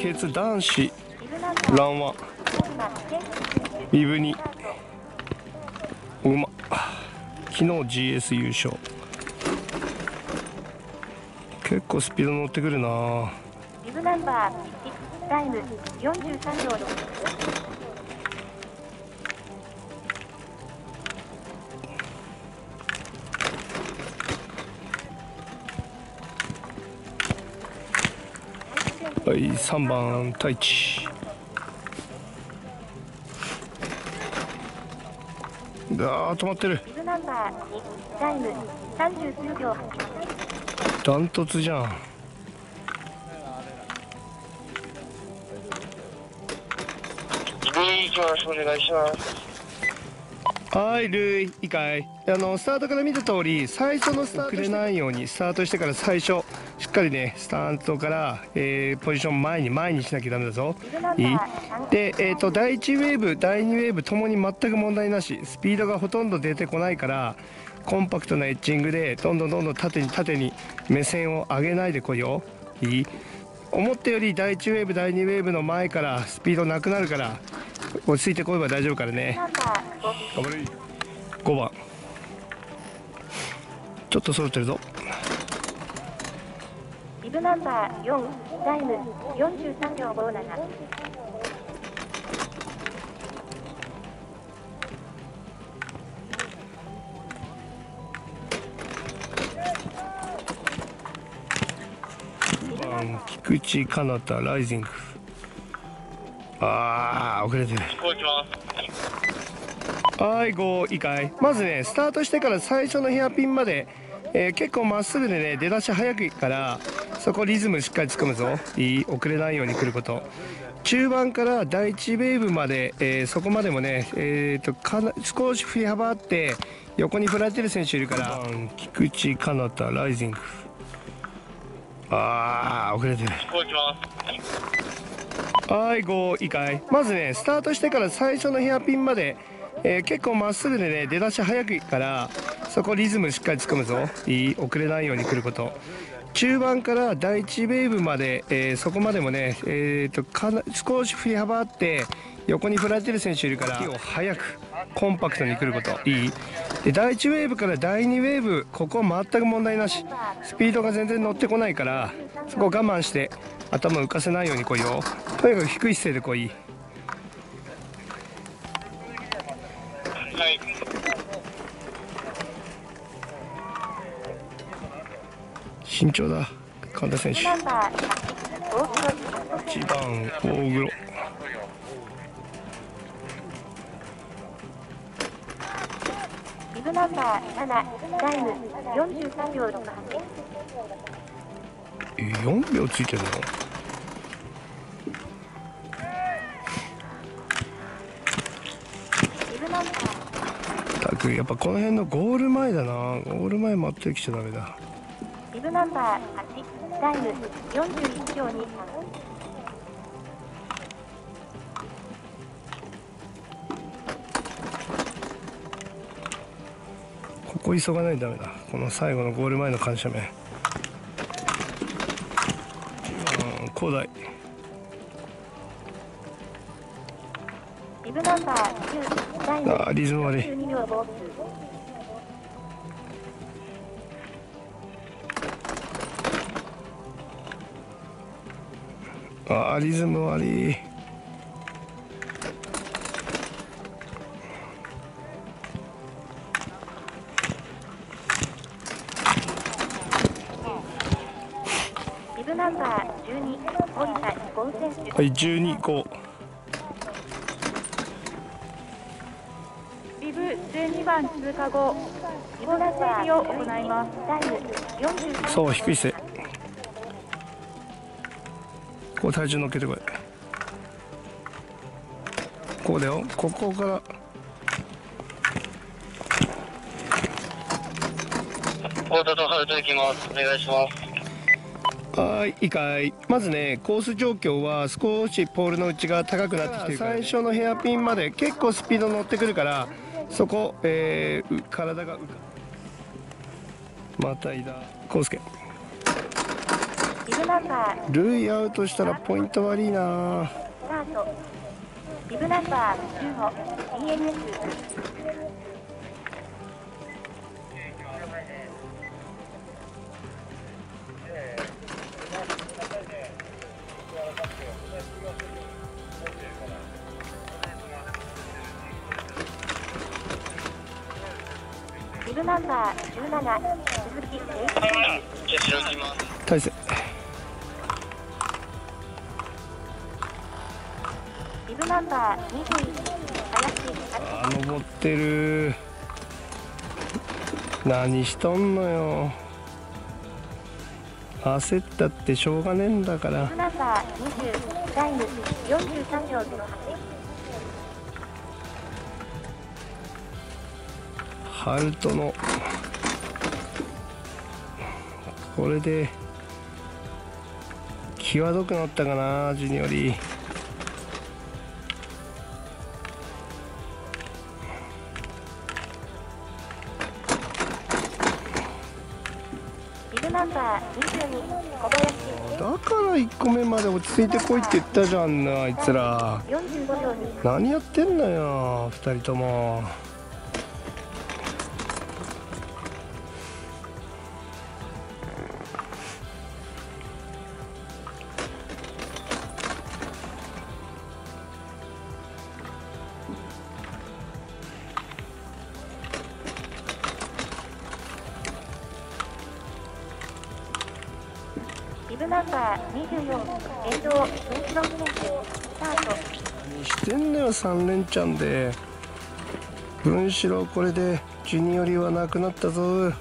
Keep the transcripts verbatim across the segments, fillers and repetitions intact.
ケツ男子ランワンビブにうま昨日 ジーエス 優勝。結構スピード乗ってくるな。 ビブナンバーいちタイムよんじゅうさんびょうろく。 はい、さんばん太一。あー止まってる。 ビブナンバーにタイムさんじゅうきゅうびょうはち。 ダントツじゃん。 ルイ行きます。お願いします。 はい、ルイ、いいかい。あのスタートから見た通り、最初のスタート遅れないようにスタートしてから最初しっかりねスタートから、えー、ポジション前に前にしなきゃダメだぞ。いいで、えー、とだいいちウェーブだいにウェーブともに全く問題なし、スピードがほとんど出てこないから、コンパクトなエッジングでどんどんどんどん縦に縦に目線を上げないでこいよ。いい思ったよりだいいちウェーブだいにウェーブの前からスピードなくなるから、落ち着いてこいば大丈夫からね。頑張れ。ごばんちょっと揃ってるぞ。 ビブナンバーよんタイムよんじゅうさんびょうごじゅうなな。 菊池かなたライジング。あー遅れてる。はいごいいかい。まずねスタートしてから最初のヘアピンまで、えー、結構まっすぐでね出だし早いからそこリズムしっかりつかむぞ。いい遅れないように来ること。中盤からだいいちウェーブまで、えー、そこまでもね、えー、とかな少し振り幅あって横に振られてる選手いるから。菊池かなたライジング。あー遅れてる。はいごいいかい。まずねスタートしてから最初のヘアピンまで、えー、結構まっすぐでね出だし早いからそこリズムしっかりつかむぞ。いい遅れないように来ること。中盤からだいいちウェーブまで、えー、そこまでもね、えー、とかな少し振り幅あって横に振られてる選手いるから早くコンパクトに来ること。いいでだいいちウェーブからだいにウェーブここ全く問題なし。スピードが全然乗ってこないからそこ我慢して頭浮かせないように来いよ。とにかく低い姿勢で来い。 はい。 慎重だ神田選手。いちばん大黒。 ビブナンバーななタイムよんじゅうさんびょうろくはち。 えよんびょうついてるの。 ビブナンバーたくやっぱこの辺のゴール前だな。ゴール前待ってきちゃダメだ。 ビブナンバーはちタイムよんじゅういちびょうにじゅうさん。 ここ急がないとダメだ。この最後のゴール前の緩斜面。うん高台。 ビブナンバーじゅうタイムあーリズム悪い。 じゅうにびょうご。 あーリズム悪い。 ビブナンバーじゅうに森田ゴー選手。 はいじゅうにご。 ビブじゅうにばん通過後ビブナンバーを行います。タイムよんじゅうさん。 そう低い姿勢。こう体重乗っけてこい。こうだよ。ここからオートとハルト行きます。お願いします。 はいいいかい。まずねコース状況は少しポールの内が高くなってきてるから、ね、最初のヘアピンまで結構スピード乗ってくるからそこ、えー、体が浮かまたいだ康介。 ビブナナンバールイアウトしたらポイント悪いな。 スタート。ビブナンバーじゅうご ディーエヌエス。ビブナンバーじゅうなな、鈴木礼一。 じゃあ、白きます。 大勢。 ビブナンバーにじゅういち、林。 あ、登ってる。何しとんのよ。焦ったってしょうがねえんだから。 ビブナンバーにじゅう、タイムよんじゅうさんびょうゼロはち。 ハルトのこれで際どくなったかな、ジュニオリー。 ビブナンバーにじゅうに、小林。 だからいっこめまで落ち着いてこいって言ったじゃんな、あいつら。 よんじゅうごびょうに。 何やってんのよふたりとも。 ビブナンバーにじゅうよん、遠藤新一郎選手。スタート。 何してんのよさん連チャンで。文四郎これでジュニオリはなくなったぞ。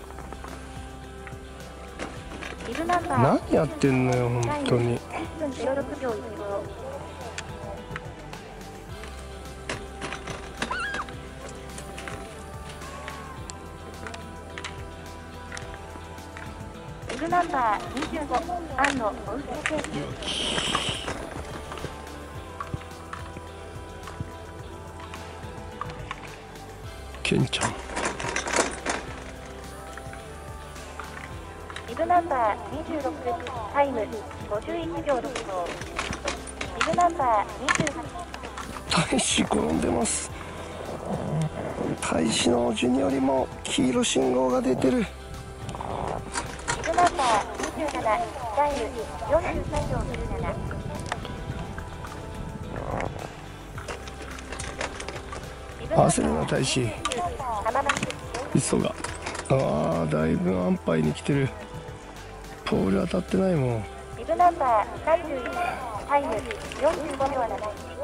ビブナンバー何やってんのよ本当に。 いっぷんぜろろくびょういちご。ビブナンバーにじゅうご、安野大輔選手。 ケンちゃん。 ビブナンバーにじゅうろく、タイムごじゅういちびょうろくご。ビブナンバーにじゅうはち。 大使転んでます。大使のジュニオリも黄色信号が出てる。 ビブナンバーにじゅうなな、タイムよんじゅうさんびょうじゅうなな。 焦るな大使。 浜松。 磯が。ああだいぶ安牌に来てる。ポール当たってないもん。 ビブナンバーさんじゅういち、タイムよんじゅうごびょうなな。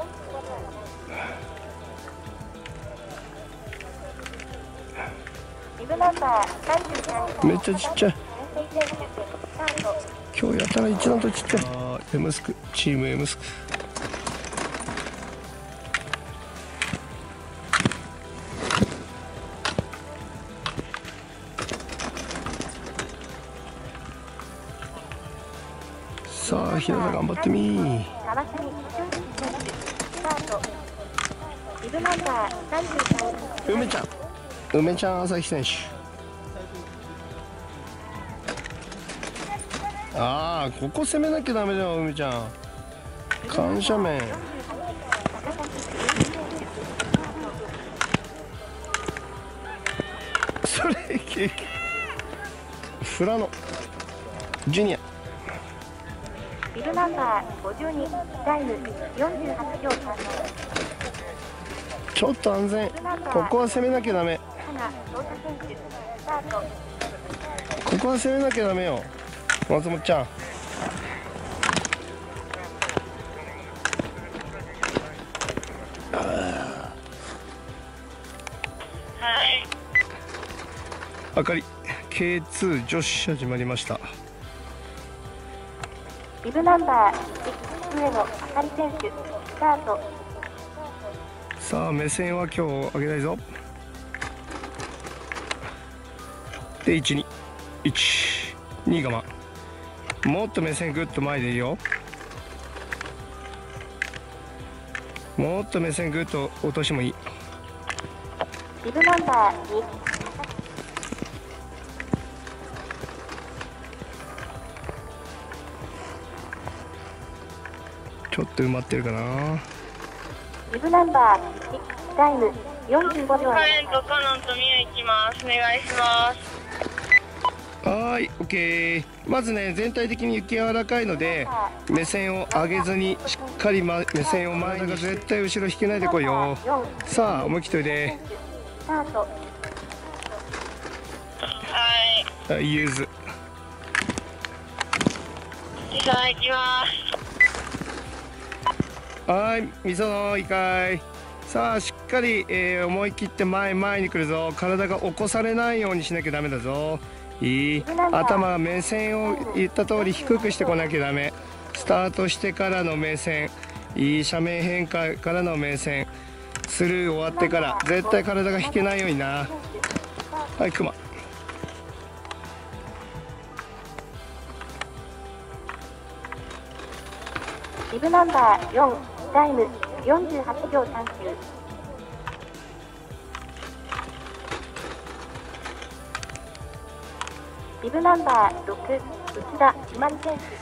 ビブナンバーさんじゅうさん、 めっちゃちっちゃい。 先制選手。スタート。 今日やたら一段とちっちゃい。あーエムスクチームエムスク。さあ日向頑張ってみ。 川澄俊一選手。スタート。ビブナンバーさんじゅうさん、 梅ちゃん梅ちゃん朝日選手。ああここ攻めなきゃダメだよ梅ちゃん。緩斜面。それフラノジュニア。 ビブナンバーごじゅうに、タイムよんじゅうはちびょうさん。 ちょっと安全。ここは攻めなきゃダメ。 花同社選手。スタート。 ここは攻めなきゃダメよ松本ちゃん。あかり ケーツー 女子始まりました。 ビブナンバーいち、上野あかり選手。スタート。 さあ目線は今日上げないぞ。でいちにいちに我慢。もっと目線グッと前でいいよ。もっと目線グッと落としてもいい。 ビブナンバーに。 ちょっと埋まってるかな。 ビブナンバーいち、タイムよんじゅうごびょう。 カレントカノンとミュ行きます。お願いします。 はーい、オッケー。まずね、全体的に雪柔らかいので目線を上げずにしっかり、ま、目線を前に絶対後ろ引けないでこいよ。さあ思い切っといで。 スタート。 はい。 はい、ユーズ。 いただきます。 はーい、みそのいいかい。さあしっかり、えー、思い切って前前に来るぞ。体が起こされないようにしなきゃダメだぞ。いい。頭が目線を言った通り低くしてこなきゃダメ。スタートしてからの目線、いい斜面変化からの目線、スルー終わってから絶対体が引けないようにな。はい、クマ。 ビブナンバーよん、タイムよんじゅうはちびょうさんじゅう。ビブナンバーろく、内田ひまり選手。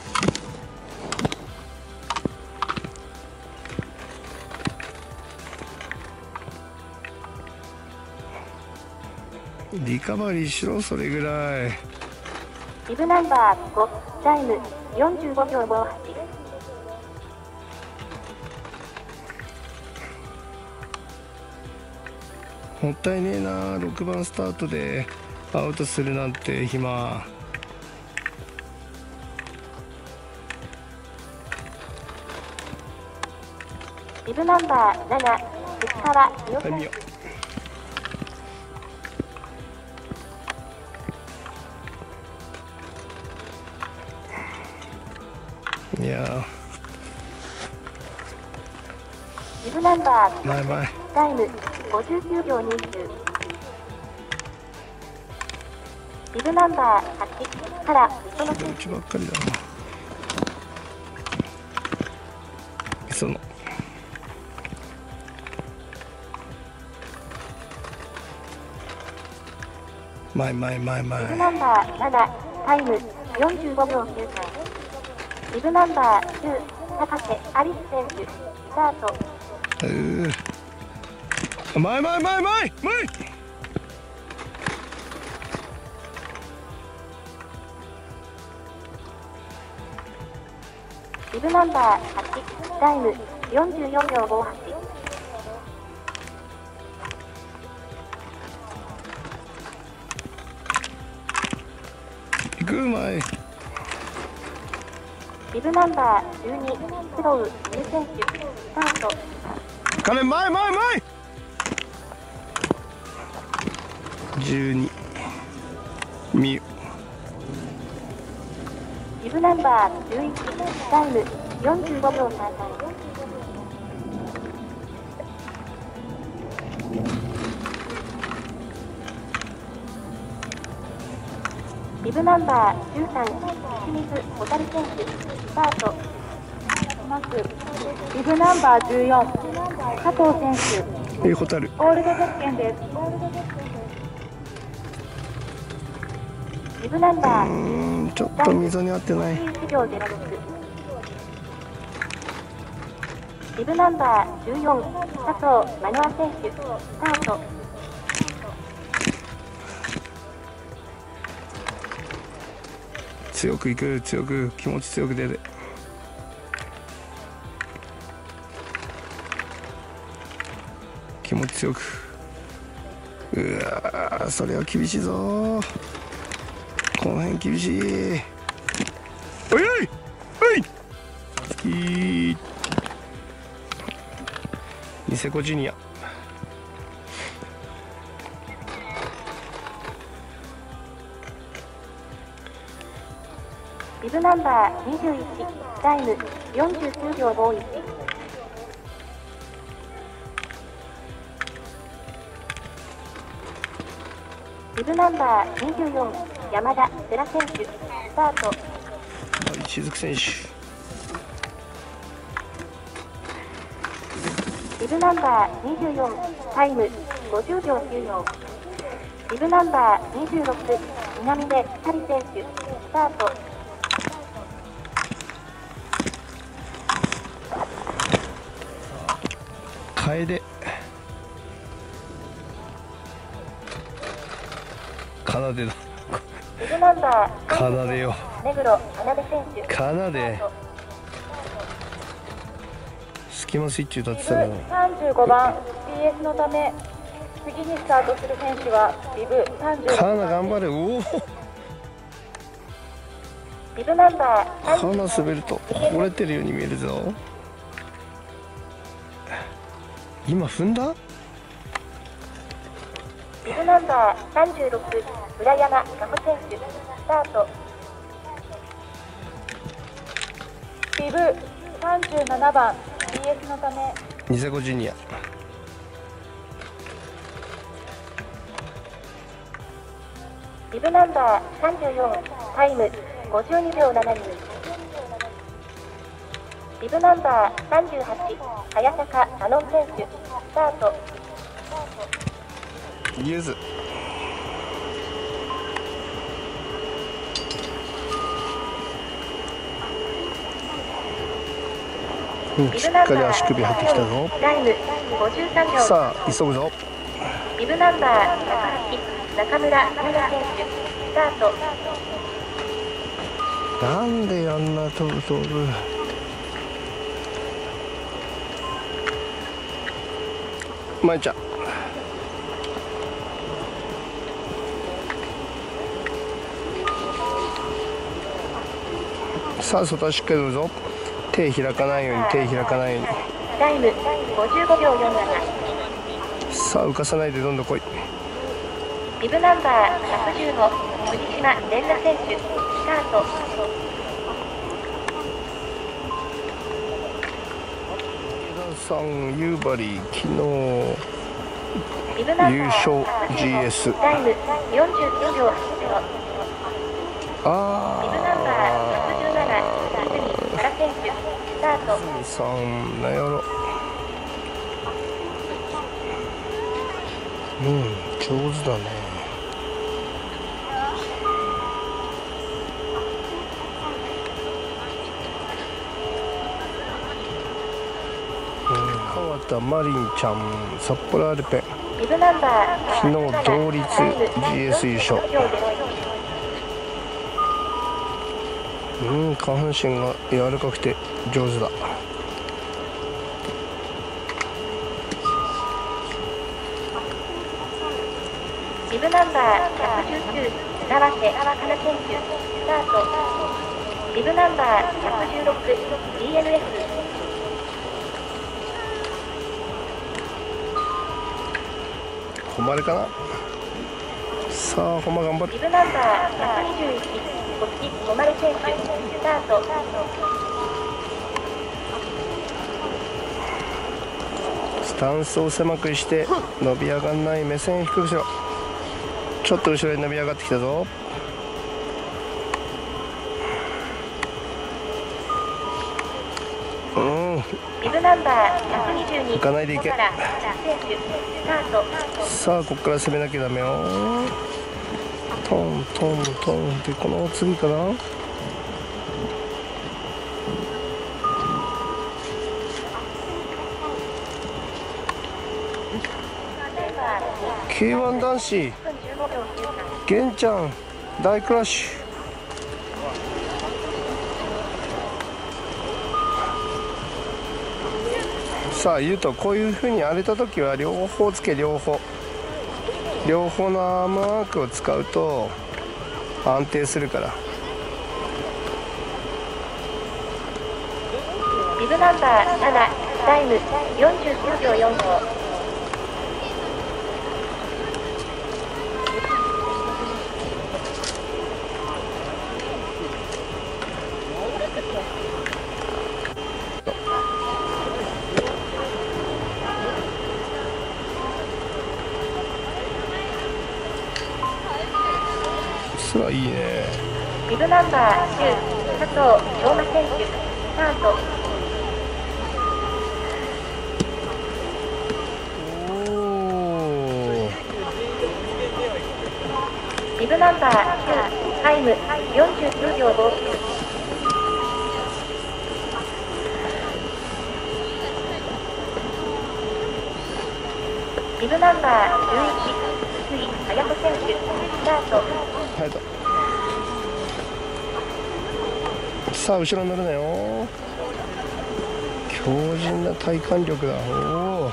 リカバリーしろ、それぐらい。 ビブナンバーご、タイムよんじゅうごびょうごじゅうはち。 もったいねえな、ろくばんスタートでアウトするなんて暇。 ビブナンバーなな、石川伊代はい、見よ選手。 いやビブナンバーー前前。 タイムごじゅうきゅうびょうにじゅう。ビブナンバーはちから磯野選うちばっかりだな。その前前前手。ビブ前。 ナンバーなな、タイムよんじゅうごびょうきゅうさん。ビブナンバーきゅう、高瀬アリス選手。スタート。 うー前前前前前。 ビブナンバーはち、タイムよんじゅうよんびょうごじゅうはち。 行く前。 ビブナンバーじゅうに、黒羽優選手。スタート。 金前前前。じゅうに。みゆ。 ビブナンバーじゅういち、タイムよんじゅうごびょうさんさん。ビブナンバーじゅうさん、清水小谷選手。スタート。ビブナンバーじゅうよん、佐藤選手。 えホタル。 ゴールド絶景です。ビブナンバうーーんちょっと溝に合ってない。 いちびょうゼロろく。ビブナンバーじゅうよん、佐藤マノア選手。スタート。 強くいく、強く、気持ち強く出て。気持ち強く。うわーそれは厳しいぞ。この辺厳しい。おいおいおい好き。ニセコジュニア。 ビブナンバーにじゅういち、タイムよんじゅうきゅうびょうごじゅういち。ビブナンバーにじゅうよん、山田世良選手。スタート。 はい雫選手。 ビブナンバーにじゅうよん、タイムごじゅうびょうきゅうびょう。ビブナンバーにじゅうろく、南出光選手。スタート。 楓、奏だビブナンバー奏よ目黒花部選手。 奏隙間スイッチ歌ってビたからブさんじゅうごばん ピーエス のため次にスタートする選手はビブさんじゅうろくばん。 カナ頑張れ。おお、 ビブナンバーカナ滑ると惚れてるように見えるぞ。今踏んだ。 ビブナンバーさんじゅうろく村山加穂選手スタート。ビブさんじゅうななばん ピーエス のためニセコジュニア。 ビブナンバーさんじゅうよんタイムごじゅうにびょうななに。ビブナンバーさんじゅうはち早坂アノン選手スタート。 ユズ、うん、しっかり足首入ってきたぞ。 タイムごじゅうさんびょう。 さあ急ぐぞ。 ビブナンバーひゃくはち中村優奈選手スタート。 なんであんな飛ぶ飛ぶ。まいちゃん、さあ外足しっかりどうぞ。手開かないように、手開かないように。 タイムごじゅうごびょうよんじゅうなな。 さあ浮かさないでどんどん来い。 ビブナンバーひゃくじゅうご藤島蓮奈選手スタート。 さん夕張昨日ビブナンバー優勝 ジーエス。 タイムよんじゅうきゅうびょうはちゼロ。 あビブナンバーひゃくじゅうなな泉原選手スタート。 あさんなんやろ。うん上手だね。川田マリンちゃん札幌アルペンビブナンバー昨日同率 ジーエス 優勝。うん下半身が柔らかくて上手だ。 ビブナンバーひゃくじゅうきゅう川瀬川香菜選手スタート。ビブナンバーひゃくじゅうろく ディーエヌエス。 誉れかな。さあ誉頑張る。 ビブナンバーひゃくにじゅういちこっち誉選手スタート。 スタンスを狭くして伸び上がんない。目線低くしろ。ちょっと後ろに伸び上がってきたぞ。うん、 ビブナンバーひゃくにじゅうに行かないでいけ。 小原選手スタート。 さあここから攻めなきゃダメよ。トントントンでこの次かな。ケーワン 男子玄ちゃん大クラッシュ。さあ言うとこういう風に荒れた時は両方つけ両方両方のアームワークを使うと安定するから。 ビブナンバーななタイムよんじゅうきゅうびょうよんご。 すらいいね。 ビブナンバーじゅう佐藤翔馬選手スタート。 おー、 ビブナンバーきゅうタイムよんじゅうきゅうびょうごきゅう。 ビブナンバーじゅういち、筒井綾子選手、スタート。 はいと。さあ後ろに乗るなよ。強靭な体幹力だ。おお。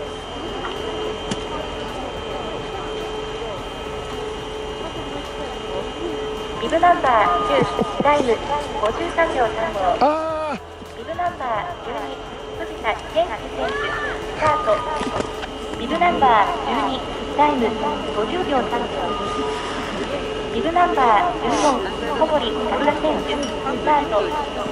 ビブナンバーじゅう、タイムごじゅうさんびょうさんご。 ああ。 ビブナンバーじゅうに、藤田健介選手、スタート。ビブナンバーじゅうに、タイムごじゅうびょうさんびょう。ビブナンバーじゅうよん、小堀和也選手、スタート。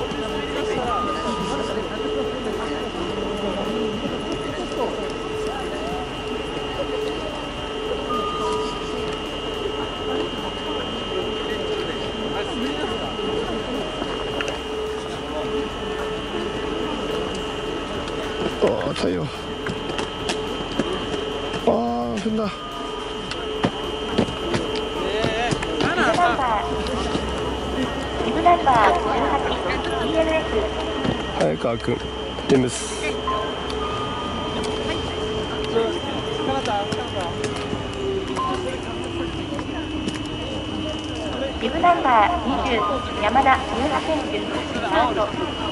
ああ、太陽。ああ、踏んだ。 ビブナンバーじゅうはち、ディーエヌエス。 早川君、デムス。 ビブナンバーにじゅう、山田優奈選手、スタート。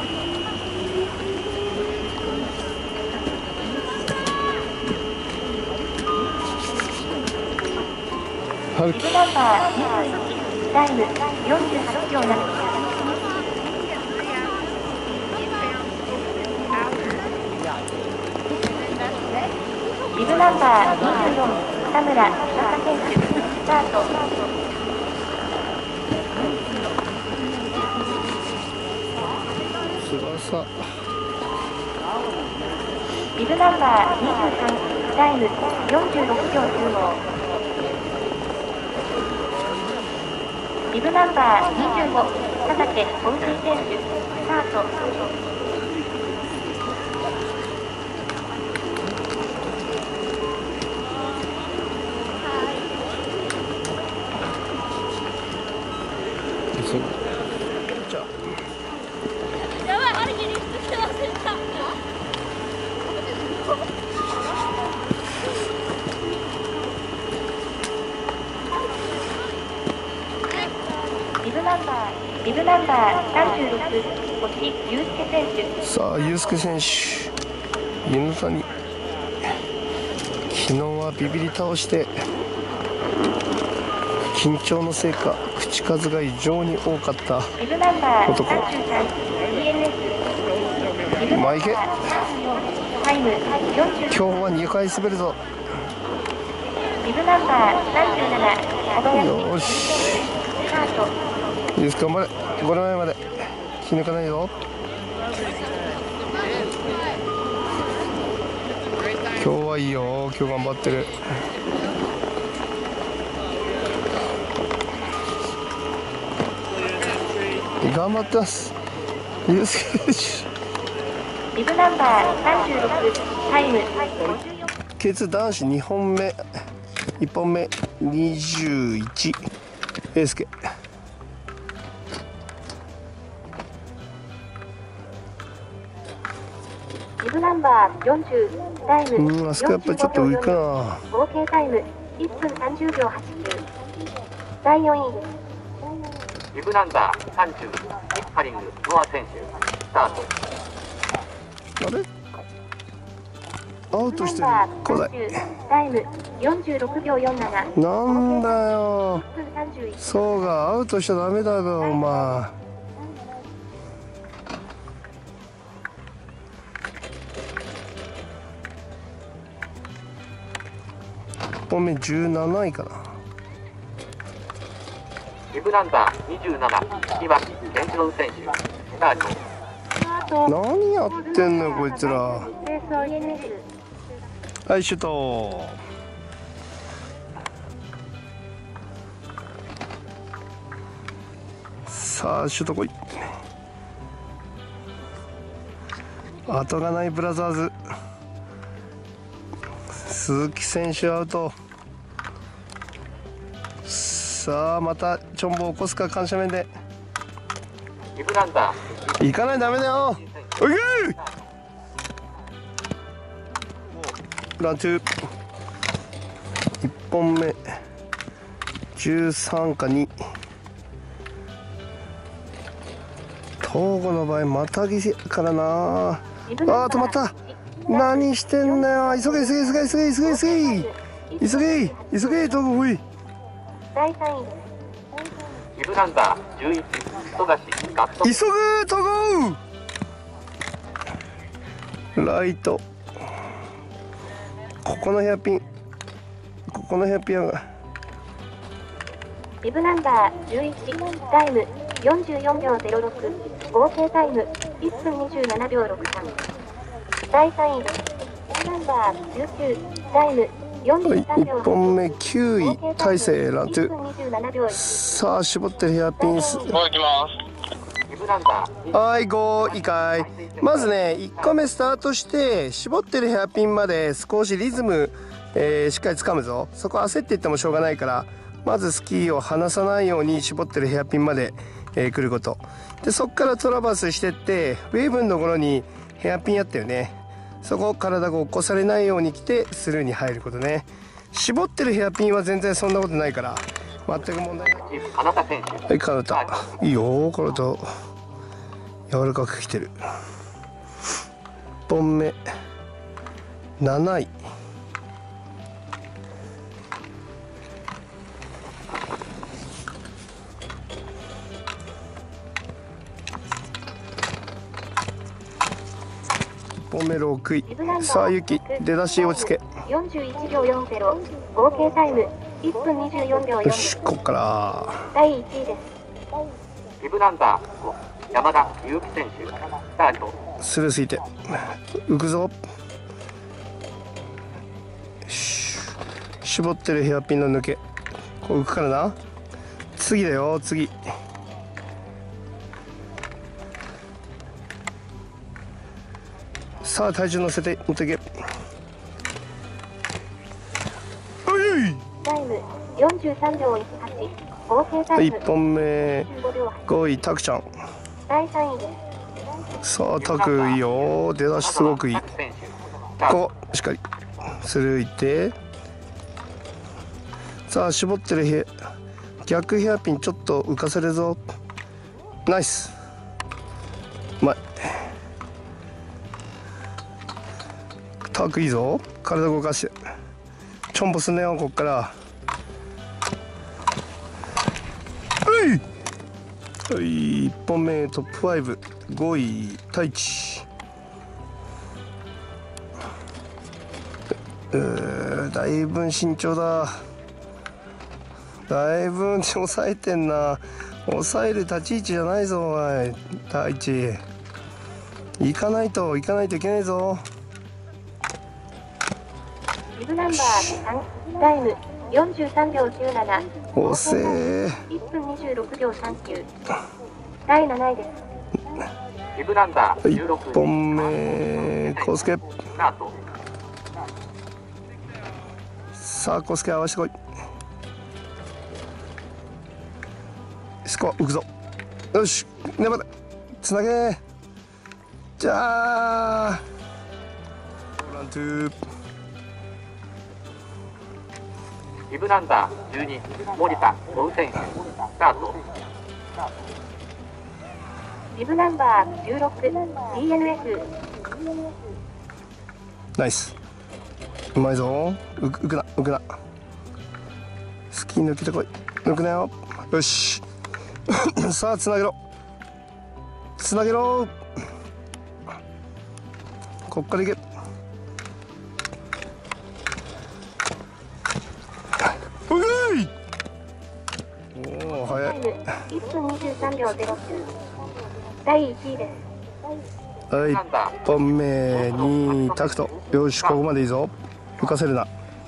ビブナンバーにじゅういち、タイムよんじゅうはちびょうなな。ビブナンバーにじゅうよん、田村翼選手、スタート。 翼。 ビブナンバーにじゅうさん、タイムよんじゅうろくびょうじゅうご。ビブナンバーにじゅうご、佐竹大水選手、スタート。 そう。じゃあ。 やばい、あれにリフトして忘れた。 ビブナンバー、ビブナンバーさんじゅうろく、星祐介選手。 さあ、祐介選手。犬谷。昨日はビビり倒して。緊張のせいか、口数が異常に多かった。 ビブナンバー男。 さんじゅうさん、ディーエヌエス。ビブナンバーまあいけ。 タイムよんじゅう。 今日はにかい滑るぞ。 ビブナンバーさんじゅうなな、小林よし。 スタート。 いいですか、頑張れ。ごねんまえまで気抜かないよ。今日はいいよ。今日頑張ってる。頑張ってます。ユースケ選手。 ビブナンバーさんじゅうろく、タイムごじゅうよん。 ケーツー男子にほんめ、いっぽんめにじゅういち、エースケ。 ビブナンバーよんじゅう、タイムうん、あそこやっぱりちょっと浮くな。 合計タイムいっぷんさんじゅうびょうはちじゅう。だいよんい。 ビブナンバーさんじゅう、ヒッパリングノア選手、スタート。 あれアウトしてる。こない。 タイムよんじゅうろくびょうよんじゅうなな。 なんだよ。 いっぷんさんじゅういち。 そうがアウトしちゃダメだろお前。いっぽんめじゅうなないかな。 ビブナンバーにじゅうなな、岩木健次郎選手、スタート。 何やってんのよこいつら。 ベースを イーエヌエス。 はいシュート。さあシュート来い。後がないブラザーズ。鈴木選手アウト。さあまたチョンボを起こすか。感謝面でビブナンバー行かないとダメだよ。おいけランツー。いっぽんめじゅうさんかに。東郷の場合またぎからな。あー止まった。何してんだよ。急げ急げ急げ急げ急げ急げ急げ急げ東郷。ほい第三位です。 イブナンバーじゅういち富樫ガット。 急ぐ東郷。ライトここのヘアピンここのヘアピンがビブナンバーじゅういちタイムよんじゅうよんびょうゼロろく合計タイムいっぷんにじゅうななびょうろくさん。第さんいです。ビブナンバーじゅうきゅうタイムよんじゅうさんびょういっぽんめきゅうい大勢ランツいっぷんにじゅうななびょういち。 さあ絞ってるヘアピンス。 もう行きます。 イブナンバーはいごいいかい。まずねいっこめスタートして絞ってるヘアピンまで少しリズム、えーしっかりつかむぞ。そこ焦っていってもしょうがないからまずスキーを離さないように絞ってるヘアピンまで、えー来ること。でそこからトラバースしてってウェーブのところにヘアピンあったよね。そこを体が起こされないように来てスルーに入ることね。絞ってるヘアピンは全然そんなことないから全く問題ない。 カナダ選手。 はいカナダいいよ。カナダ柔らかく来てる。いっぽんめなない。いっぽんめろくい。さあユキ出だし落ち着け。 よんじゅういちびょうよんじゅう合計タイムいっぷんにじゅうよんびょうよん。 よしこっからだいいちいです。 イブナンバーご山田裕貴選手スタート。 スルーすいて浮くぞ。し絞ってるヘアピンの抜けこう浮くからな。次だよ次。さあ体重乗せて持っていけ。おいタイムよんじゅうさんびょういちはち合計タイいムっぽんめじゅうごびょうはち。 ごいタクちゃん。 だいさんいです。 さあタクいいよ。出だしすごくいい。ここしっかりスルーいって。さあ絞ってるヘ逆ヘアピンちょっと浮かせるぞ。ナイスうまい。タクいいぞ。体動かしてチョンボすんねよこっから。はい、いっぽんめトップごごい太一。うーだいぶ慎重だ。だいぶ抑えてんな。抑える立ち位置じゃないぞおい太一。行かないと行かないといけないぞ。 ビブナンバーさんタイムよんじゅうさんびょうきゅうなな遅え。 いっぷんにじゅうろくびょうさんきゅう。だいなないです。 イブナンバーいじゅうろくっぽんめコウスケ。 スタート。 さあコウスケ合わせてこい。スコア浮くぞ。よし粘れつなげ。じゃあラントゥー。 イブナンバーじゅうに森田追選手スタート。 ビブナンバーじゅうろく ディーエヌエフ。 ナイスうまいぞ。浮く浮くな浮くな。スキー抜けてこい。抜くなよ。よしさあつなげろつなげろ。こっからいけ。おお早い。 タイムいっぷんにじゅうさんびょうゼロきゅう。だいいちいです。 はい、いっぽんめにタクト。よしここまでいいぞ。浮かせるな。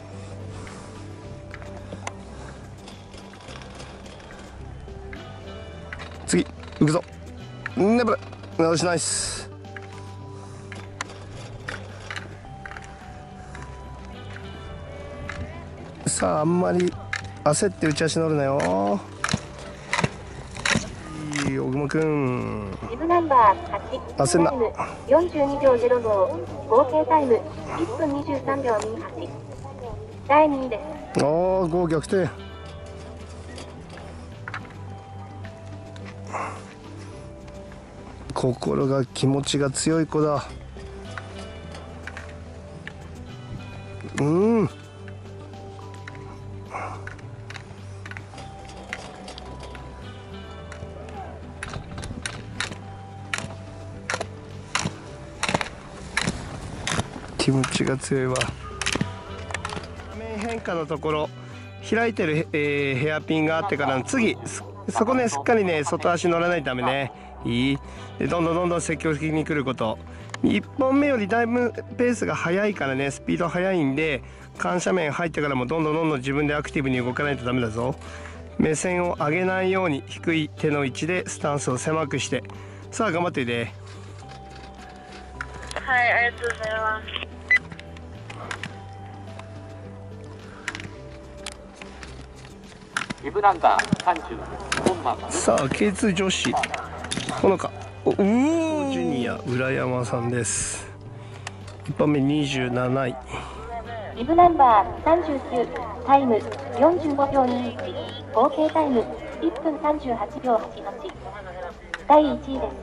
次浮くぞ。ねぶれよしナイス。さああんまり焦って打ち足乗るなよ。いい小熊くん。 ビブブナンバーはち、 焦んなタイムよんじゅうにびょうゼロご、合計タイムいっぷんにじゅうさんびょうにじゅうはち。だいにいです。 おー、ご逆転。心が気持ちが強い子だ。うん。気持ちが強いわ。画面変化のところ開いてる、えー、ヘアピンがあってからの次 そ, そこねしっかりね外足乗らないとダメね。いいでどんどんどんどん積極的に来ること。いっぽんめよりだいぶペースが速いからね、スピード速いんで緩斜面入ってからもどんどんどんどん自分でアクティブに動かないとダメだぞ。目線を上げないように低い手の位置でスタンスを狭くして、さあ頑張っていて。 はい、ありがとうございます。 ビブナンバーさんじゅう、本間さあ ケーツー 女子ほのかおうージュニア浦山さんです。いっぽんめにじゅうなない。 ビブナンバーさんじゅうきゅう、タイムよんじゅうごびょうにじゅういち、合計タイムいっぷんさんじゅうはちびょうはちはち。だいいちいです。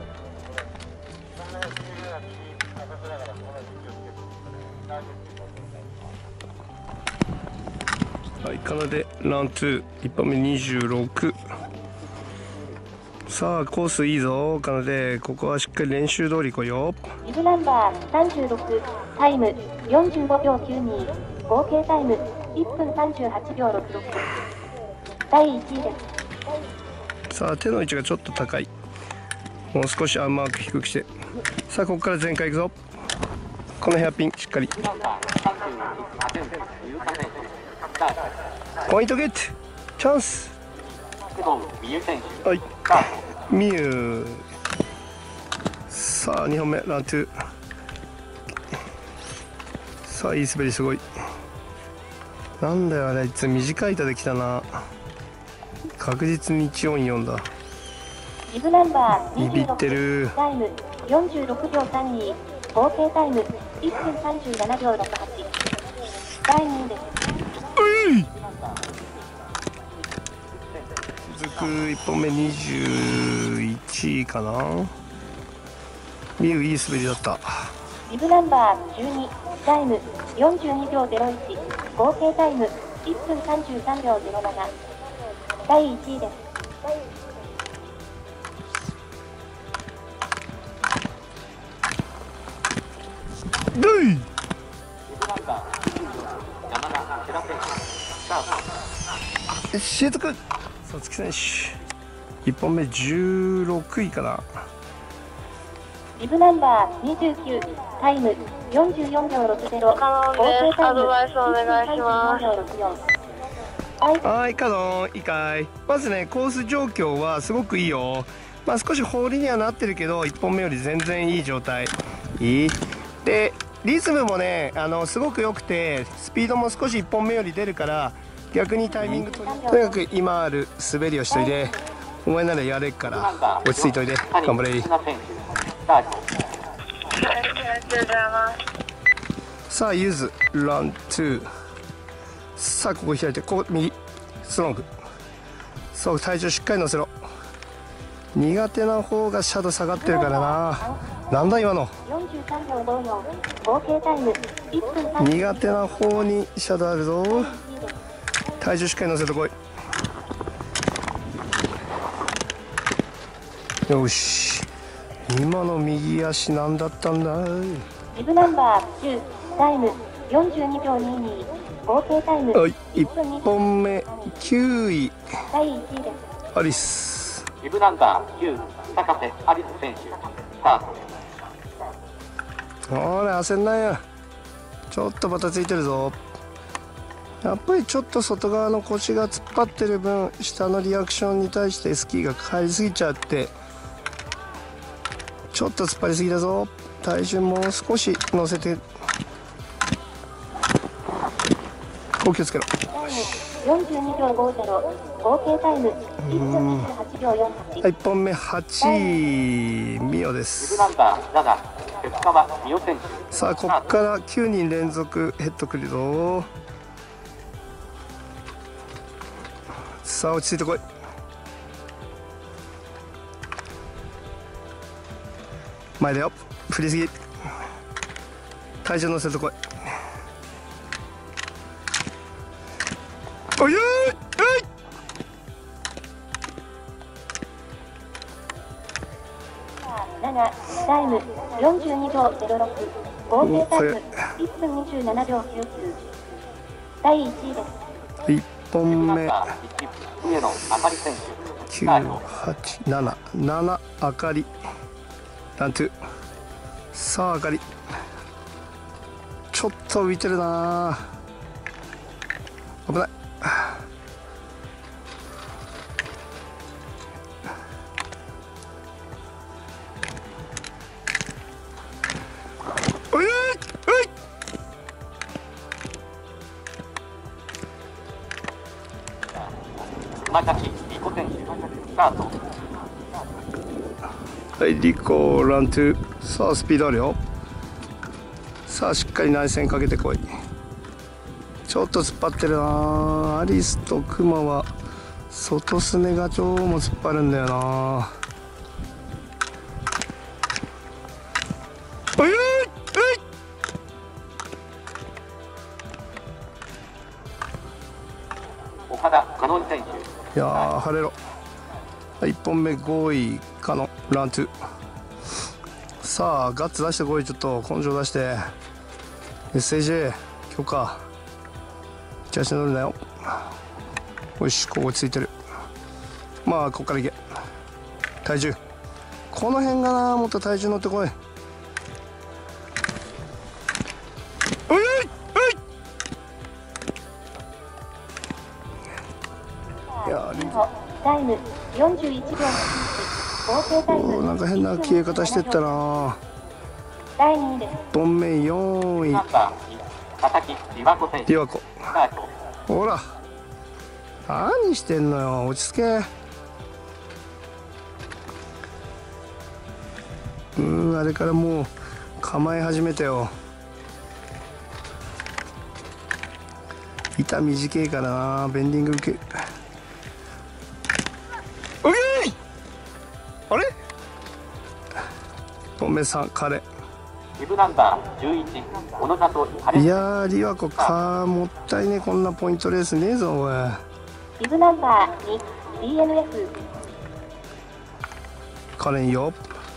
はい、かなでランツー、いっぽんめにじゅうろく。さあコースいいぞかなで、ここはしっかり練習通り来いよ。 ビブナンバーさんじゅうろく、タイムよんじゅうごびょうきゅうに、合計タイムいっぷんさんじゅうはちびょうろくろく。だいいちいです。 さあ手の位置がちょっと高い。もう少しアームマーク低くして、さあここから全開いくぞ。このヘアピンしっかりポイントゲットチャンス。はいミュー。さあにほんめランツー。さあいい滑りすごい。なんだよあれ、あいつ短い板できたな。確実にいちよんよんだ。 ビブナンバービビってる。 タイムよんじゅうろくびょうさんに、合計タイムいっぷんさんじゅうななびょうろくはち。だいにいです。 続くいっぽんめにじゅういちいかな。ミューいい滑りだった。 ビブナンバーじゅうに、タイムよんじゅうにびょうゼロいち、合計タイムいっぷんさんじゅうさんびょうゼロなな。だいいちいです。 ドイ習得。さつき選手いっぽんめじゅうろくいかな。 ビブナンバーにじゅうきゅう、タイムよんじゅうよんびょうろくゼロ、合計タイムいっぷんさんじゅうななびょうろくよん。 はいカノンいいかい。まずねコース状況はすごくいいよ。まあ少し放りにはなってるけどいっぽんめより全然いい状態。いいでリズムもねあのすごく良くて、スピードも少しいっぽんめより出るから逆にタイミングとりとにかく今ある滑りをしといて、お前ならやれっから落ち着いといて頑張れ。 ありがとうございます。 さあユズランツー。さあここ開いて、ここ右ストロング。そう体重しっかり乗せろ。苦手な方がシャドウ下がってるからな。なんだ今の苦手な方にシャドウあるぞ。体重しっかり乗せてこい。よし今の右足なんだったんだ。 ビブナンバーじゅう、タイムよんじゅうにびょうにじゅうに、合計タイムはいいっぽんめきゅういだいいちいです。 アリス。 ビブナンバーきゅう、高瀬アリス選手、スタート。 ほら焦んないや。ちょっとバタついてるぞ。やっぱりちょっと外側の腰が突っ張ってる分、下のリアクションに対してスキーが返りすぎちゃって、ちょっと突っ張りすぎだぞ。体重もう少し乗せて、こう気をつけろ。よしよんじゅうにびょうごじゅう、合計タイムいっぷんにじゅうはちびょうよんはち。 いっぽんめはちいミオでビブす。 ナンバーなな、吉川美代選手。 さあこっからきゅうにん連続ヘッドくるぞ。さあ落ち着いてこい。前だよ、振りすぎ、体重乗せてこい。おいよーい、 なな、タイムよんじゅうにびょうゼロろく、合計タイムいっぷんにじゅうななびょうきゅうきゅう。だいいちいです。 いっぽんめビブナンバーいち、上野あかり選手。 きゅう、はち、なな、なな、あかりラントゥ。さああかりちょっと浮いてるな、危ない。おいおいおい、 熊崎莉子選手。スタート。 はい、リコラントゥ。さあスピードあるよ。さあしっかり内線かけてこい。ちょっと突っ張ってるな、アリスとクマは外すねが超も突っ張るんだよな。おいおいおい、 岡田加納選手。 いやー晴れろ。いっぽんめごいかのラントゥ。さあガッツ出してこい、ちょっと根性出して。 エスエージェー 許可、調子乗るなよ。よし、ここ落ち着いてる。まあここからいけ。体重この辺がな、もっと体重乗ってこい。おいおいおい、いやータイムよんじゅういちびょうはち、合計タイムなんか変な消え方してったな。 だいにいです。 いっぽんめよんいナンバーに、佐々木琵琶湖選手。 琵琶湖。 スタート。 ほら何してんのよ、落ち着け。うーん、あれからもう構え始めたよ。板短いからな、ベンディング受け。オッケー。あれいっぽんめさん彼。 ビブナンバーじゅういち、小野里晴れ。 いやーリワコか、もったいねえ、こんなポイントレースねえぞおい。 ビブナンバーに、ディーエヌエフ。 カレンよ、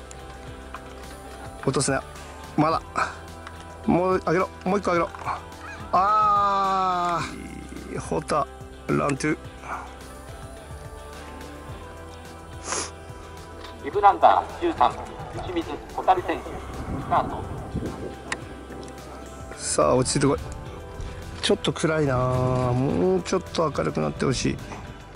落とすな、まだもうあげろ、もう一個あげろ。あーホタラントゥ。 ビブナンバーじゅうさん、清水蛍選手。スタート。 さあ落ち着いてこい。ちょっと暗いな、もうちょっと明るくなってほしい。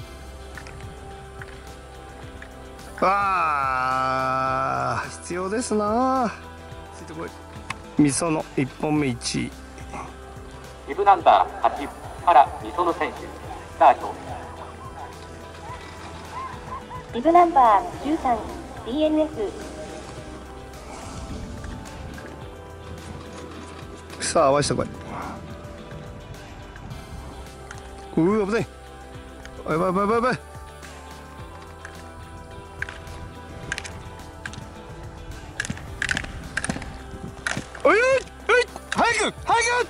あー必要ですな。ついてこい。みそのいっぽんめいちい。 ビブナンバーはち、原美園選手。スタート。 ビブナンバーじゅうさん、ディーエヌエフ。 さあ合わせてこい。うー危ない。やばいやばいやばいやばい。おいおいおい、早く早く。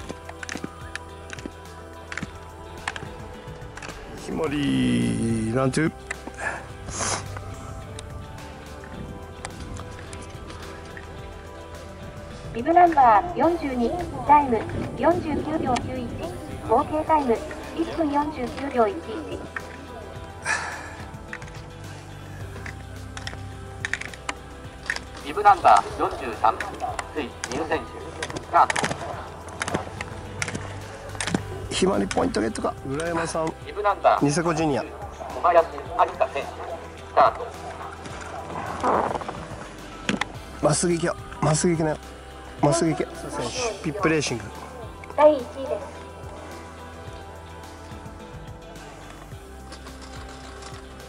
ひまりなんていう。 ビブナンバーよんじゅうに、タイムよんじゅうきゅうびょうきゅういち、合計タイムいっぷんよんじゅうきゅうびょういちいち。 ビブナンバーよんじゅうさん、ついニュ選手。スタート。 ひまりポイントゲットか。浦山さん、 ビブナンバーニセコジュニア。 小林有香選手。スタート。 まっすぐ行けよ、まっすぐ行けなよ、まっすぐ行け。選手ピップレーシング。 だいいちいです。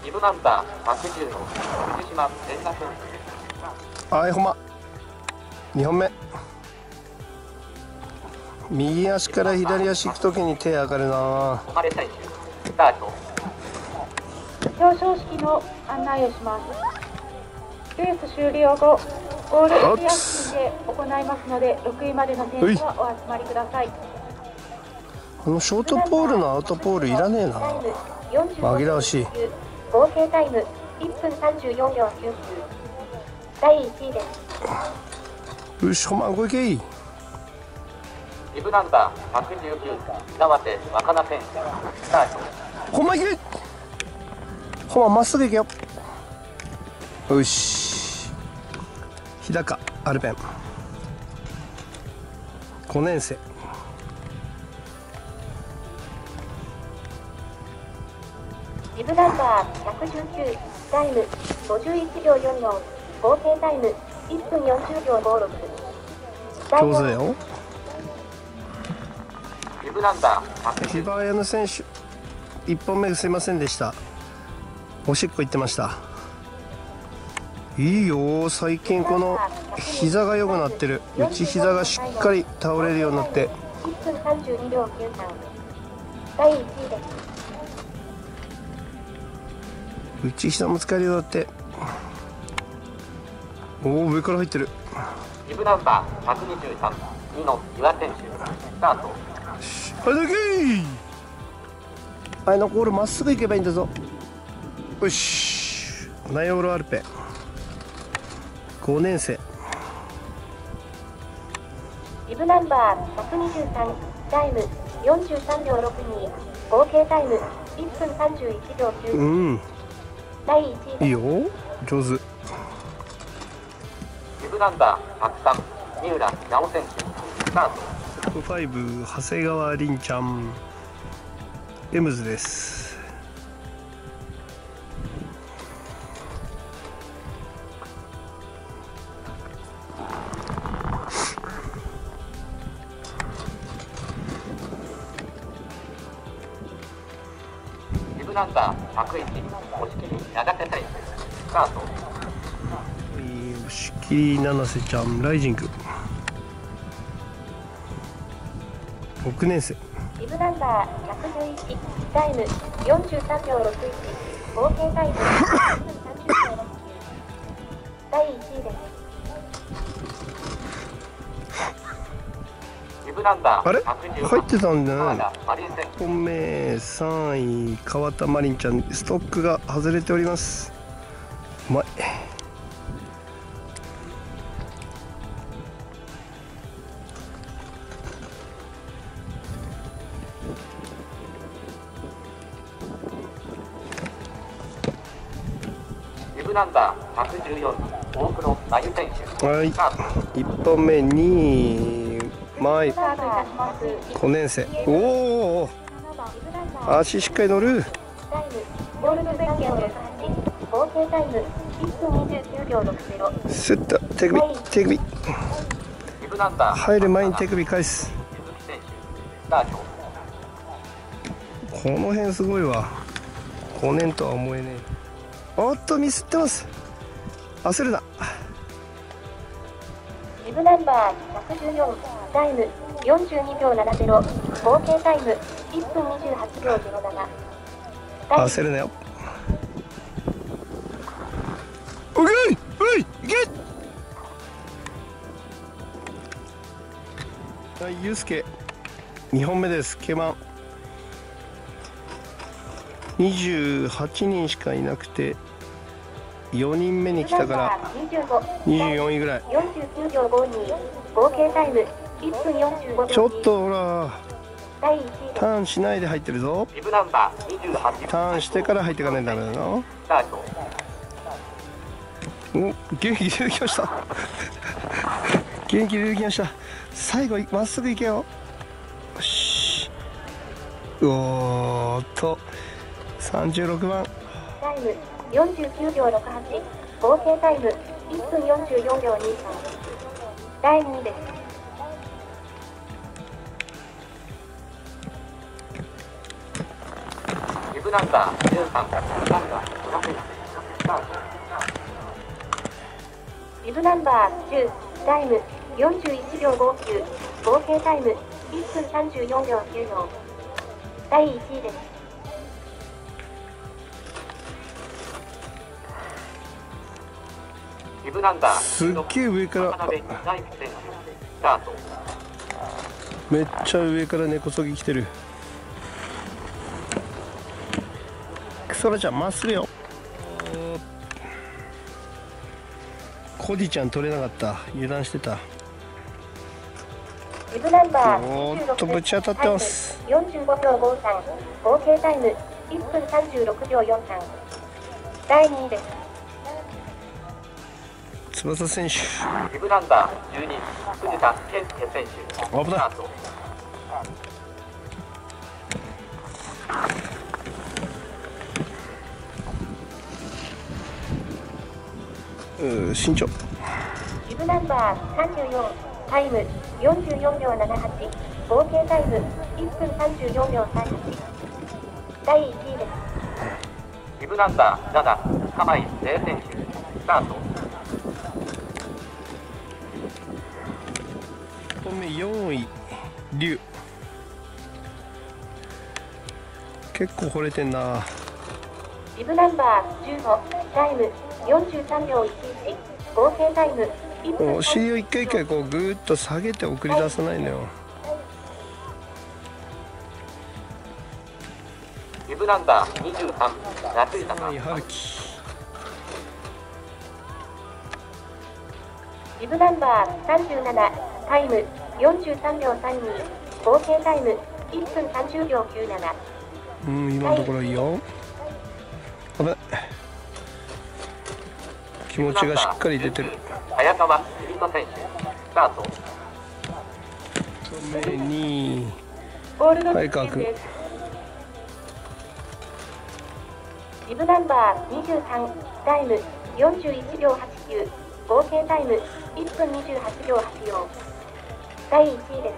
ビブナンバーはちじゅうの藤島連絡。 はいほんまにほんめ。右足から左足行くときに手上がるな。 誉れ選手スタート。 表彰式の案内をします。レース終了後、ゴールエリア付近で行いますので、ろくいまでの選手はお集まりください。 このショートポールのアウトポールいらねえな。紛らわしい。 合計タイムいっぷんさんじゅうよんびょうきゅうきゅう。だいいちいです。 よしほんま動いけい。 ビブナンバーひゃくじゅうきゅう縄手若菜選手スタート。 ほんまいけ。ほんままっすぐ行けよ。よし日高アルペンごねん生。 ビブナンバーひゃくじゅうきゅうタイムごじゅういちびょうよんよん。合計タイムいっぷんよんじゅうびょうごろく。 上手だよ。 ビブナンバーひゃくじゅう。 ヒバヤの選手いっぽんめすいませんでした。おしっこ行ってました。いいよ最近この膝が良くなってる。内膝がしっかり倒れるようになって。 いっぷんさんじゅうにびょうきゅうさん。だいいちいです。 内膝も使えるようになって。おお上から入ってる。 ビブナンバーひゃくにじゅうさんにの岩選手スタート。 はいだけー。あのゴールまっすぐ行けばいいんだぞ。よしナイオールアルペごねん生。 ビブナンバーひゃくにじゅうさんタイムよんじゅうさんびょうろくに。合計タイムいっぷんさんじゅういちびょうきゅう。 うんだいいちいです。 いいよ上手。 ビブナンバーひゃくさん三浦直選手スタート。 トップファイブ長谷川凛ちゃんエムズです。 ビブナンバーひゃくいち押切長瀬選手スタート。 押切七瀬ちゃんライジングろくねん生。 ビブナンバーひゃくじゅういちタイムよんじゅうさんびょうろくいち。合計タイムいっぷんさんじゅうびょうろくきゅう。だいいちいです。 ビブナンバーあれひゃくじゅうはち入ってたんだ川ね。 田マリン選手いっぽんめさんい川田マリンちゃんストックが外れております。うまい。 ビブナンバーひゃくじゅうよん大黒真由選手はいスタート。 いっぽんめに前スタートいたします。 ごねん生。おお足しっかり乗る。 タイムゴールドゼッケンろくはち。合計タイムいっぷんにじゅうきゅうびょうろくゼロ。 スッと手首手首ビブナンバー入る前に手首返す。 鈴木選手スタート。 この辺すごいわ。ごねんとは思えねえ。おっとミスってます。焦るな。 ビブナンバーひゃくじゅうよんタイムよんじゅうにびょうななゼロ。合計タイムいっぷんにじゅうはちびょうゼロなな。 焦るなよ。オッケーおいいけ。はいゆうすけにほんめです。ケマンにじゅうはちにんしかいなくてよにんめに来たからにじゅうよんいぐらい。 よんじゅうきゅうびょうごに。合計タイムいっぷんよんじゅうごびょうに。 ちょっとほらだいいちいです。 ターンしないで入ってるぞ。 ビブナンバーにじゅうはちターンしてから入っていかないとダメだな。 スタート。 お元気出てきました元気出てきました。最後まっすぐ行けよ。よしおーっとさんじゅうろくばんタイムよんじゅうきゅうびょうろくはち。合計タイムいっぷんよんじゅうよんびょうにじゅうさん。だいにいです。 ビブナンバーじゅうさんビブナンバーじゅう、タイムよんじゅういちびょうごきゅう、合計タイムいっぷんさんじゅうよんびょうきゅうよん。だいいちいです。 ビブナンバーすっげえ上から渡辺大輝選手スタート。 めっちゃ上から根こそぎ来てる。そらちゃんまっすぐよ。コディちゃん取れなかった。油断してた。 ビブナンバーおーっとぶち当たってます。 よんじゅうごびょうごさん、合計タイムいっぷんさんじゅうろくびょうよんさん。だいにいです。 翼選手ビブナンバーじゅうに藤田健介選手スタ危ないート。 うー慎重。 ビブナンバーさんじゅうよん、タイムよんじゅうよんびょうななはち、合計タイムいっぷんさんじゅうよんびょうさんはち。だいいちいです。 ビブナンバーなな釜井礼選手スタート。 いっぽんめよんい龍結構惚れてんな。 ビブナンバーじゅうご、タイムよんじゅうさんびょういちいち、合計タイムいっぷんお尻を一回一回こうぐーっと下げて送り出さないのよ。 ビブナンバーにじゅうさん夏井はい隆春樹ビブナンバーさんじゅうなな、タイムよんじゅうさんびょうさんに、合計タイムいっぷんさんじゅうびょうきゅうなな。 うん今のところいいよ。あべ気持ちがしっかり出てる。 早川杉人選手スタート。 目にゴールドはい川君です。ビブナンバーにじゅうさん、タイムよんじゅういちびょうはちきゅう、合計タイムいっぷんにじゅうはちびょうはちよん。だいいちいです。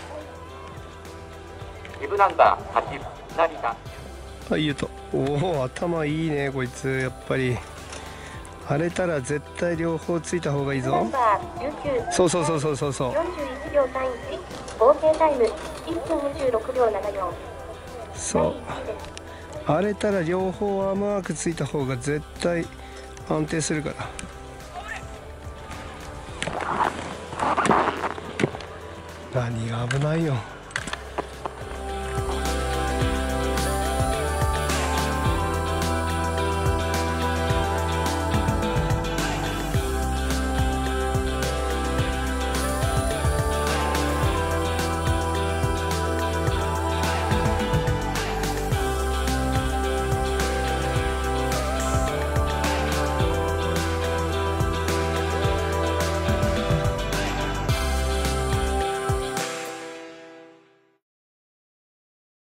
ビブナンバーはち成田あいいと。おお頭いいねこいつ。やっぱり荒れたら絶対両方ついた方がいいぞ。 ビブナンバーじゅうきゅう、 そうそうそうそうそうそう。 よんじゅういちびょうさんいち、合計タイムいっぷんにじゅうろくびょうななよん。 そうだいいちいです。 荒れたら両方アームワークついた方が絶対安定するから。何が危ないよ。